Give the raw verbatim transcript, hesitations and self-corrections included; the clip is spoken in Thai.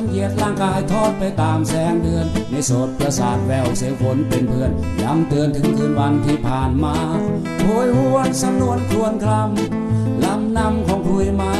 นเหยียดร่างกายทอดไปตามแสงเดือนในโสดประสาทแววเสียงฝนเป็นเพื่อนย้ำเตือนถึงคืนวันที่ผ่านมาโหยหวนสำนวนครวญครำลำนำของคุยมา